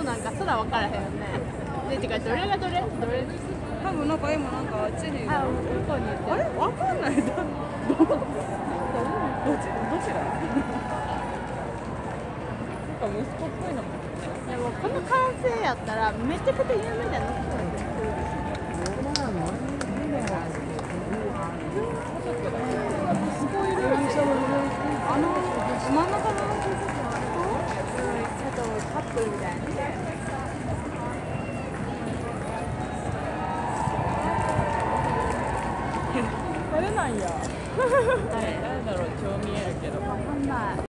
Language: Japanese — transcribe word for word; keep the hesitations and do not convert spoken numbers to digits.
そうなんか空分からへんよね。で、てかどれがどれ？どれ？ 多分なんか今なんかあっちに。 あ、向こうに。 あれわかんない。どどどちどちら？なんか息子っぽいのも。 でもこの完成やったらめちゃくちゃ有名じゃなくて。あの真ん中のカップルみたいな。 誰なんや。誰だろう、超見えるけど。 わかんない。